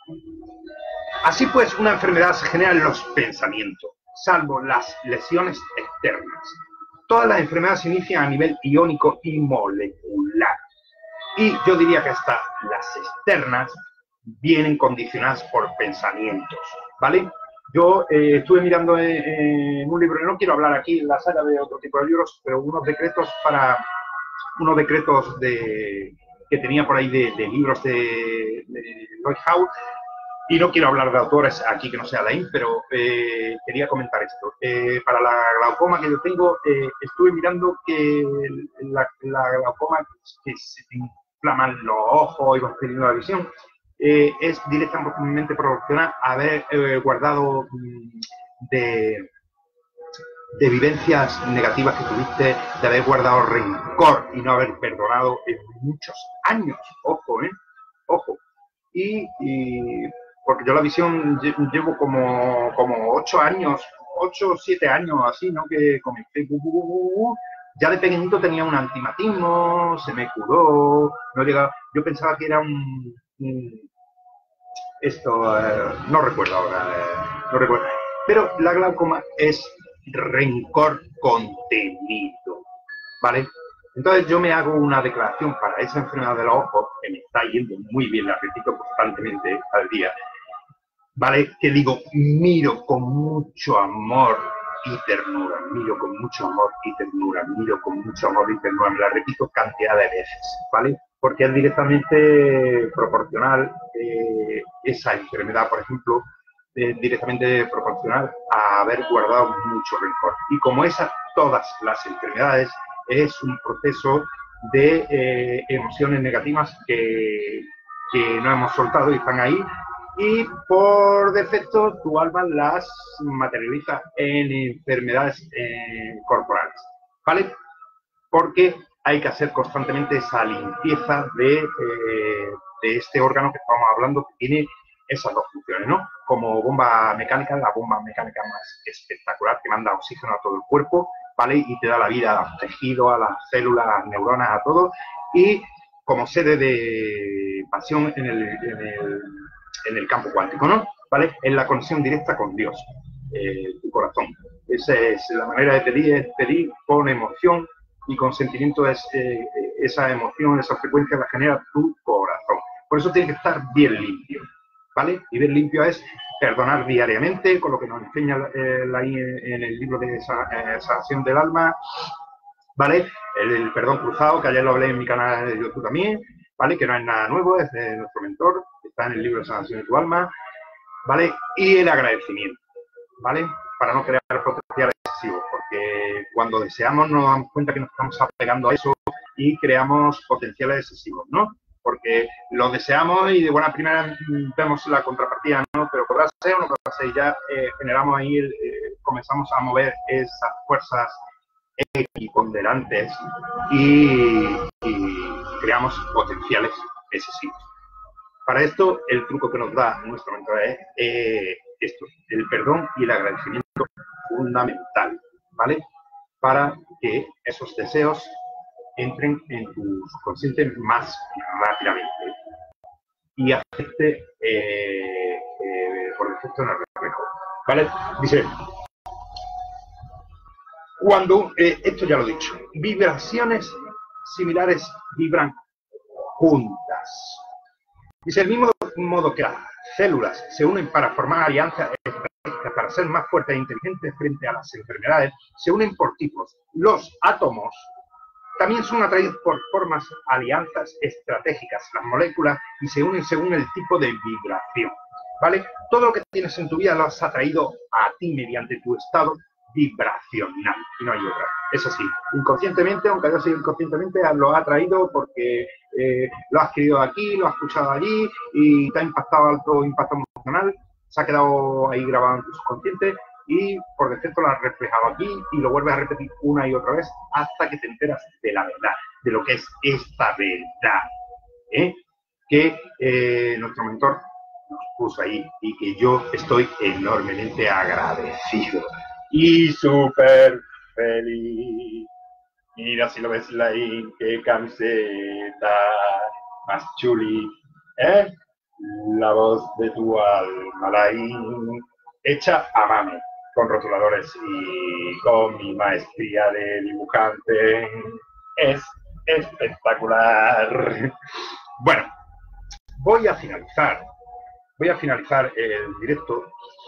Así pues, una enfermedad se genera en los pensamientos, salvo las lesiones externas. Todas las enfermedades se inician a nivel iónico y molecular. Y yo diría que hasta las externas vienen condicionadas por pensamientos, ¿vale? Yo eh, estuve mirando en, en un libro, no quiero hablar aquí en la saga de otro tipo de libros, pero unos decretos para, unos decretos de, que tenía por ahí de, de libros de, de Lloyd Howe. Y no quiero hablar de autores aquí que no sea Alain, pero eh, quería comentar esto. Eh, para la glaucoma que yo tengo, eh, estuve mirando que la, la glaucoma que se te inflaman los ojos y vas perdiendo la visión, eh, es directamente proporcional a haber eh, guardado de, de vivencias negativas que tuviste, de haber guardado rencor y no haber perdonado en muchos años. Ojo, ¿eh? Ojo. Y... y porque yo la visión llevo como, como ocho años, ocho o siete años así, ¿no? Que comencé, uh, uh, uh, ya de pequeñito tenía un antimatismo, se me curó, no llegaba, yo pensaba que era un, un esto, eh, no recuerdo ahora, eh, no recuerdo, pero la glaucoma es rencor contenido, ¿vale? Entonces yo me hago una declaración para esa enfermedad de los ojos, que me está yendo muy bien, la repito constantemente al día, ¿vale? Que digo, miro con mucho amor y ternura, miro con mucho amor y ternura, miro con mucho amor y ternura, me la repito cantidad de veces, ¿vale? Porque es directamente proporcional eh, esa enfermedad, por ejemplo, eh, directamente proporcional a haber guardado mucho rencor. Y como esas, todas las enfermedades, es un proceso de eh, emociones negativas que, que no hemos soltado y están ahí, y por defecto tu alma las materializa en enfermedades eh, corporales, ¿vale? Porque hay que hacer constantemente esa limpieza de, eh, de este órgano que estamos hablando, que tiene esas dos funciones, ¿no? Como bomba mecánica, la bomba mecánica más espectacular que manda oxígeno a todo el cuerpo, ¿vale? Y te da la vida a los tejidos, a las células, a las neuronas, a todo. Y como sede de pasión en el, en el, en el campo cuántico, ¿no? ¿Vale? En la conexión directa con Dios, eh, tu corazón. Esa es la manera de pedir, es pedir con emoción y con sentimiento. Es, eh, esa emoción, esa frecuencia la genera tu corazón. Por eso tiene que estar bien limpio, ¿vale? Y bien limpio es perdonar diariamente, con lo que nos enseña eh, la, en el libro de esa, eh, Sanación del Alma, ¿vale? El, el perdón cruzado, que ayer lo hablé en mi canal de YouTube también, ¿vale? Que no es nada nuevo, es de nuestro mentor, está en el libro de Sanación de tu Alma, ¿vale? Y el agradecimiento, ¿vale? Para no crear potenciales excesivos, porque cuando deseamos nos damos cuenta que nos estamos apegando a eso y creamos potenciales excesivos, ¿no? Porque lo deseamos y de buena primera vemos la contrapartida, ¿no? Pero podrá ser o no podrá ser, ya eh, generamos ahí, eh, comenzamos a mover esas fuerzas equiponderantes y, y creamos potenciales excesivos. Para esto, el truco que nos da nuestro mentor es eh, esto, el perdón y el agradecimiento fundamental, ¿vale? Para que esos deseos entren en tu subconsciente más rápidamente y afecte eh, eh, por defecto en el reflejo, ¿vale? Dice, cuando, eh, esto ya lo he dicho, vibraciones similares vibran juntas. Dice, el mismo modo que las células se unen para formar alianzas estratégicas para ser más fuertes e inteligentes frente a las enfermedades, se unen por tipos. Los átomos también son atraídos por formas, alianzas estratégicas, las moléculas, y se unen según el tipo de vibración, ¿vale? Todo lo que tienes en tu vida lo has atraído a ti mediante tu estado vibracional, y no hay otra. Eso sí, inconscientemente, aunque haya sido inconscientemente, lo has atraído porque eh, lo has querido aquí, lo has escuchado allí, y te ha impactado alto impacto emocional, se ha quedado ahí grabado en tu subconsciente, y por defecto lo has reflejado aquí y lo vuelves a repetir una y otra vez hasta que te enteras de la verdad, de lo que es esta verdad, ¿eh? que eh, nuestro mentor nos puso ahí y que yo estoy enormemente agradecido y súper feliz. Mira si lo ves, Laín, qué camiseta más chuli, ¿eh? La voz de tu alma, Laín, hecha a mano, con rotuladores y con mi maestría de dibujante. Es espectacular. Bueno, voy a finalizar. Voy a finalizar el directo.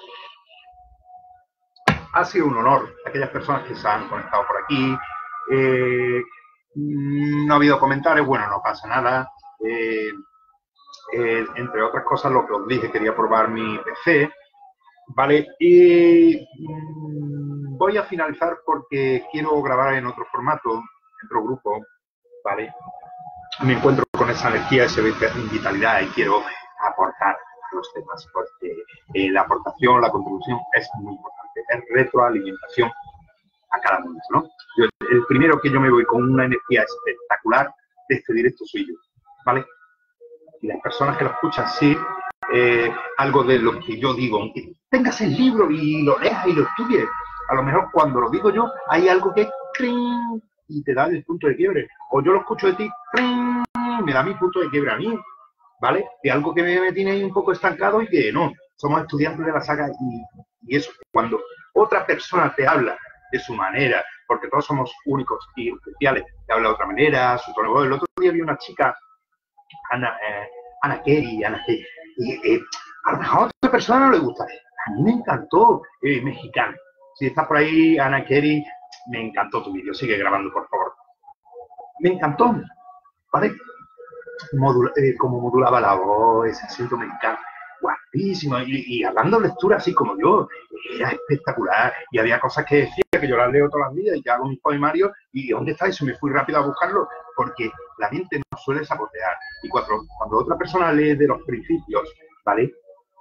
Ha sido un honor a aquellas personas que se han conectado por aquí. Eh, no ha habido comentarios, bueno, no pasa nada. Eh, eh, entre otras cosas, lo que os dije, quería probar mi P C. Vale, y mmm, voy a finalizar porque quiero grabar en otro formato, en otro grupo, ¿vale? Me encuentro con esa energía, esa vitalidad y quiero aportar a los temas porque eh, la aportación, la contribución es muy importante, es retroalimentación a cada momento, ¿no? Yo, el primero que yo me voy con una energía espectacular de este directo soy yo, ¿vale? Y las personas que lo escuchan, sí, eh, algo de lo que yo digo, aunque tengas el libro y lo leas y lo estudies, a lo mejor cuando lo digo yo hay algo que ¡cring! Y te da el punto de quiebre, o yo lo escucho de ti, ¡cring! Me da mi punto de quiebre a mí, ¿vale? De algo que me, me tiene ahí un poco estancado y que no, somos estudiantes de la saga y, y eso, cuando otra persona te habla de su manera, porque todos somos únicos y especiales, te habla de otra manera, su tono. El otro día vi una chica, Ana, eh, Ana Kerry, Ana Kerry, y eh, a lo mejor a otra persona no le gusta, a mí me encantó, eh, mexicana, Si estás por ahí, Ana Kerry, me encantó tu vídeo. Sigue grabando, por favor. Me encantó, ¿vale? Modula, eh, como modulaba la voz, ese acento me encanta. Guapísimo. Y, y hablando lectura así como yo, era espectacular. Y había cosas que decía que yo las leo todas las vidas y que hago mis poemarios. ¿Y dónde está eso? Me fui rápido a buscarlo porque la mente no suele sabotear. Y cuando, cuando otra persona lee de los principios, ¿vale?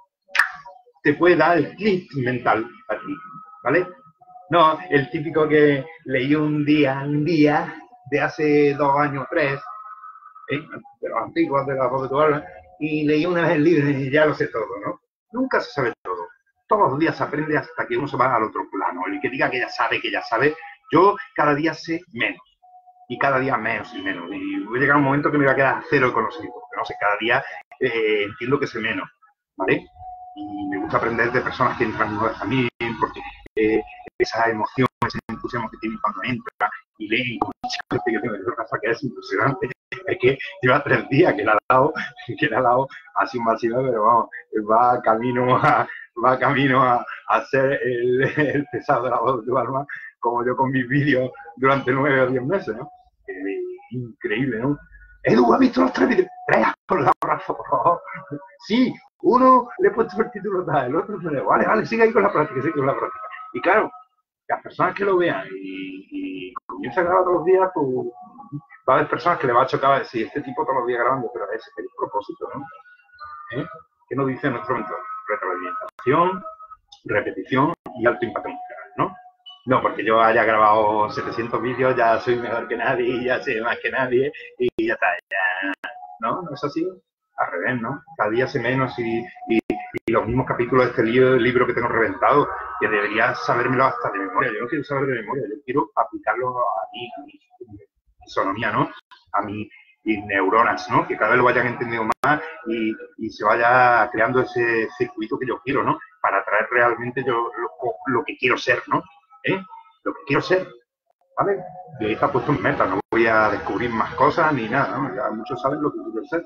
Te puede dar el clic mental a ti, ¿vale? No, el típico que leí un día, un día, de hace dos años, tres, ¿eh? De los antiguos, de la voz de tu alma, y leí una vez el libro y ya lo sé todo, ¿no? Nunca se sabe todo. Todos los días se aprende hasta que uno se va al otro plano. El que diga que ya sabe, que ya sabe, yo cada día sé menos. Y cada día menos y menos. Y voy a llegar a un momento que me va a quedar cero de conocimiento. No sé, cada día eh, entiendo que sé menos, ¿vale? Y me gusta aprender de personas que entran nuevas también, porque eh, esa emoción, ese entusiasmo que tienen cuando entra y leen, que yo tengo una casa que es impresionante. Es que lleva tres días que le ha dado, que le ha dado así un vacío, pero vamos, va camino a, va camino a, a ser el, el pesado de la voz de tu alma, como yo con mis vídeos durante nueve o diez meses, ¿no? Eh, increíble, ¿no? Edu, ¿ha visto los tres vídeos? Tres, por la razón, por favor. Sí, uno le he puesto el título tal, el otro me le vale, vale, sigue ahí con la práctica, sigue con la práctica. Y claro, las personas que lo vean y, y comienzan a grabar todos los días, pues va a haber personas que le va a chocar decir, este tipo todos los días grabando, pero ese es el propósito, ¿no? ¿Eh? ¿Qué nos dice nuestro mentor? Retroalimentación, repetición y alto impacto emocional, ¿no? No, porque yo haya grabado setecientos vídeos, ya soy mejor que nadie, ya sé más que nadie, y ya está, ya, ¿no? ¿No es así? Al revés, ¿no? Cada día sé menos y, y, y los mismos capítulos de este libro, el libro que tengo reventado, que debería sabérmelo hasta de memoria. Yo no quiero saber de memoria, yo quiero aplicarlo a mí, a mi fisonomía, ¿no? A mis neuronas, ¿no? Que cada vez lo vayan entendiendo más y, y se vaya creando ese circuito que yo quiero, ¿no? Para atraer realmente yo lo, lo que quiero ser, ¿no? ¿Eh? Lo que quiero ser, ¿vale? Y ahí está puesto en meta, no voy a descubrir más cosas ni nada, ¿no? Ya muchos saben lo que quiero ser.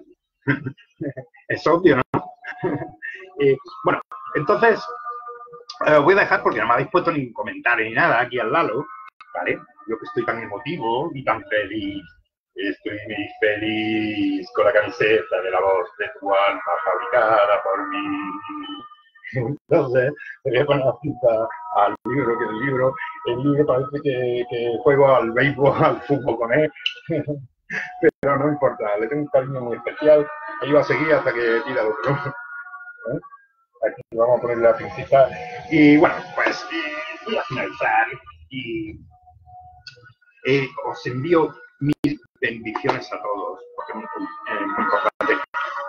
Es obvio, ¿no? eh, bueno, entonces, eh, voy a dejar porque no me habéis puesto ningún comentario ni nada aquí al lado, ¿vale? Yo que estoy tan emotivo y tan feliz, estoy muy feliz con la camiseta de la voz de tu alma fabricada por mí. Entonces, te voy a poner la cinta al libro, que el libro, el libro parece que, que juego al béisbol, al fútbol con él, pero no importa, le tengo un cariño muy especial, ahí va a seguir hasta que tira el otro. ¿Eh? Aquí vamos a poner la pincita, y bueno, pues eh, voy a finalizar, y eh, os envío mil bendiciones a todos, porque es muy, eh, muy importante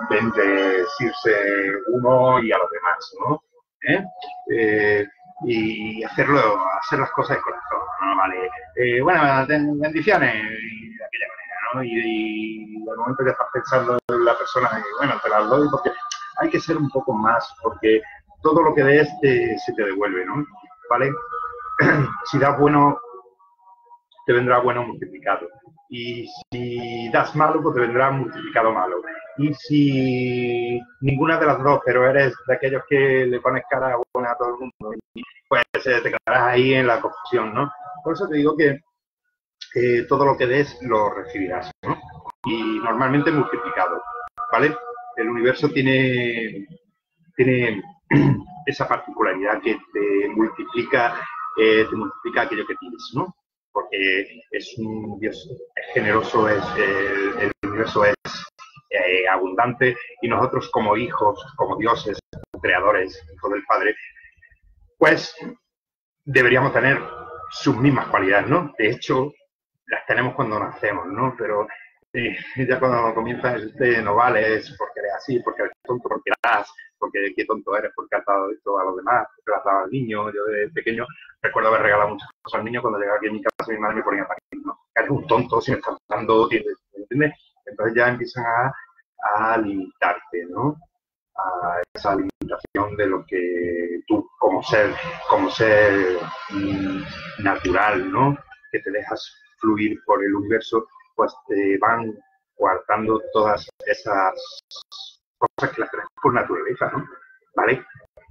bendecirse uno y a los demás, ¿no? ¿Eh? Eh, y hacerlo, hacer las cosas de corazón, ¿no? Vale. Eh, bueno, bendiciones y de aquella manera, ¿no? Y, y al momento que estás pensando en la persona, y, bueno, te las doy porque hay que ser un poco más, porque todo lo que des te, se te devuelve, ¿no? ¿Vale? Si das bueno, te vendrá bueno multiplicado. Y si das malo, pues te vendrá multiplicado malo. Y si ninguna de las dos, pero eres de aquellos que le pones cara buena a todo el mundo, pues eh, te quedarás ahí en la confusión, ¿no? Por eso te digo que eh, todo lo que des lo recibirás, ¿no? Y normalmente multiplicado, ¿vale? El universo tiene, tiene esa particularidad que te multiplica, eh, te multiplica aquello que tienes, ¿no? Porque es un Dios es generoso, es, el, el universo es eh, abundante y nosotros como hijos, como dioses, creadores, hijos del Padre, pues deberíamos tener sus mismas cualidades, ¿no? De hecho, las tenemos cuando nacemos, ¿no? Pero eh, ya cuando comienza el té no vales porque eres así, porque eres tonto, porque eras, porque qué tonto eres, porque has dado esto a los demás, porque lo has dado al niño. Yo de pequeño recuerdo haber regalado muchas cosas al niño cuando llegaba aquí en mi casa mi madre me ponía para aquí, ¿no? Eres un tonto si me estás dando, ¿entiendes? Entonces ya empiezan a, a limitarte, ¿no? A esa limitación de lo que tú como ser, como ser mmm, natural, ¿no? Que te dejas fluir por el universo, pues te van coartando todas esas cosas que las tenemos por naturaleza, ¿no? ¿Vale?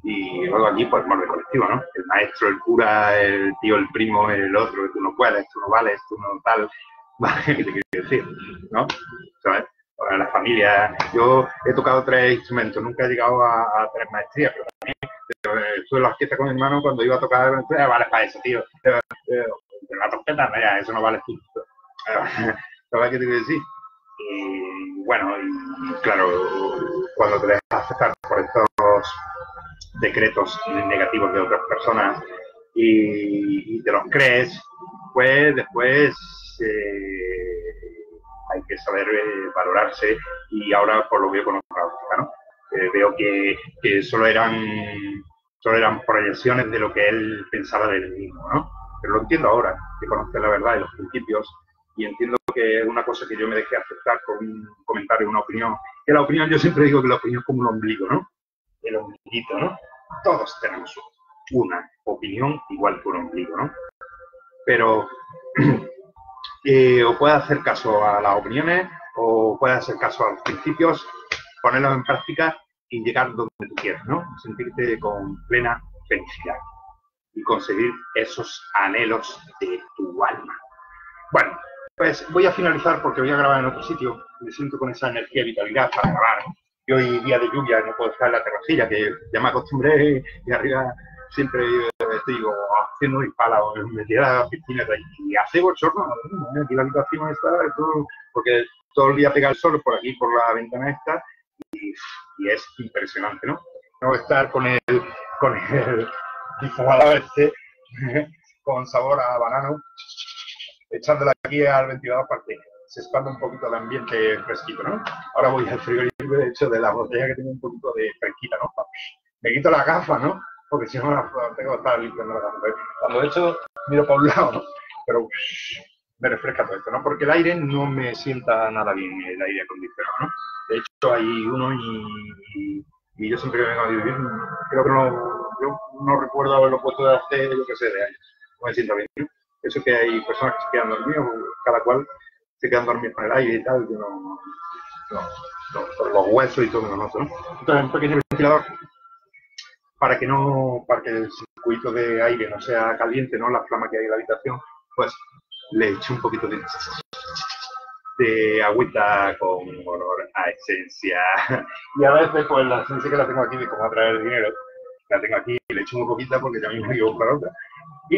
Y luego aquí, pues, molde colectivo, ¿no? El maestro, el cura, el tío, el primo, el otro, tú no puedes, tú no vales, tú no tal, ¿vale? ¿Qué te quiero decir? ¿No? ¿Sabes? Para la familia. Yo he tocado tres instrumentos, nunca he llegado a, a tres maestrías, pero también eh, estuve en la orquesta con mi hermano cuando iba a tocar, eh, vale para eso, tío. Eh, eh, la trompeta, ya, eso no vale tú. ¿Sabes qué te quiero decir? Y bueno, y claro, cuando te dejas afectar por estos decretos negativos de otras personas y, y te los crees, pues después eh, hay que saber eh, valorarse, y ahora por lo veo con otra óptica, ¿no? Eh, veo que, que solo eran solo eran proyecciones de lo que él pensaba de él mismo, ¿no? Pero lo entiendo ahora, que conoce la verdad y los principios, y entiendo que es una cosa que yo me dejé aceptar con un comentario, una opinión. Que la opinión, yo siempre digo que la opinión es como un ombligo, ¿no? El ombliguito, ¿no? Todos tenemos una opinión igual que un ombligo, ¿no? Pero eh, o puedes hacer caso a las opiniones o puedes hacer caso a los principios, ponerlos en práctica y llegar donde tú quieras, ¿no? Sentirte con plena felicidad y conseguir esos anhelos de tu alma. Bueno, pues voy a finalizar porque voy a grabar en otro sitio. Me siento con esa energía y vitalidad para grabar. Y hoy, día de lluvia, no puedo estar en la terracilla, que ya me acostumbré, y arriba siempre estoy digo, haciendo un pala, me tira a la piscina y hace bochorno. Aquí la habitación está, todo, porque todo el día pega el sol por aquí, por la ventana esta, y, y es impresionante, ¿no? Tengo que estar con el, con el difumador este, con sabor a banano, echándola aquí al ventilador para que se expanda un poquito el ambiente fresquito, ¿no? Ahora voy al frigorífico, de hecho, de la botella que tiene un poquito de fresquita, ¿no? Me quito la gafa, ¿no? Porque si no, la tengo que estar limpiando la gafa. Cuando de hecho, miro para un lado, ¿no? Pero uff, me refresca todo esto, ¿no? Porque el aire no me sienta nada bien, el aire acondicionado, ¿no? De hecho, hay uno y, y, y yo siempre que vengo a vivir, creo que no, yo no recuerdo haberlo puesto de hace, yo qué sé, de años. No me sienta bien, ¿no? Eso que hay personas que se quedan dormidos, cada cual se quedan dormidos con el aire y tal, yo no, no, no, por los huesos y todo lo noto, ¿no? Entonces, un pequeño ventilador para que no, para que el circuito de aire no sea caliente, ¿no? La flama que hay en la habitación, pues le echo un poquito de, de agüita con olor a esencia. Y a veces, pues la esencia que la tengo aquí de cómo atraer el dinero, la tengo aquí y le echo muy poquita porque ya mismo hay que comprar otra. Y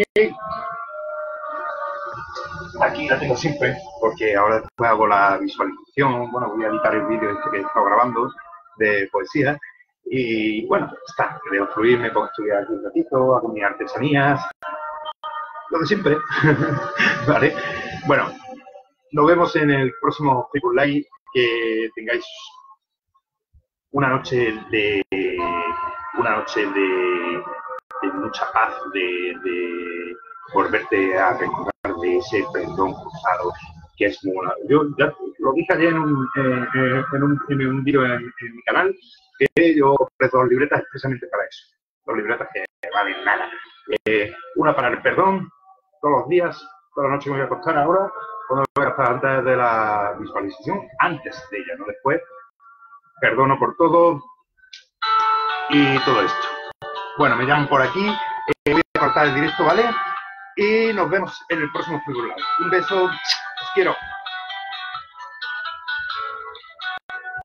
aquí la tengo siempre, porque ahora después hago la visualización, bueno, voy a editar el vídeo este que he estado grabando de poesía, y bueno, está, me dejo fluir, me pongo a estudiar aquí un ratito, hago mis artesanías, lo de siempre, ¿vale? Bueno, nos vemos en el próximo Facebook Live, que tengáis una noche de, una noche de, de mucha paz, de, de volverte a recordar de ese perdón cruzado, que es muy bueno. Yo ya lo dije ayer en un, eh, en un, en un vídeo en, en mi canal, que yo compré dos libretas expresamente para eso. Dos libretas que valen nada. Eh, una para el perdón, todos los días, todas las noches me voy a acostar ahora, cuando me voy a acostar antes de la visualización, antes de ella, no después. Perdono por todo y todo esto. Bueno, me llaman por aquí, eh, voy a cortar el directo, ¿vale? Y nos vemos en el próximo Facebook Live. Un beso, os quiero.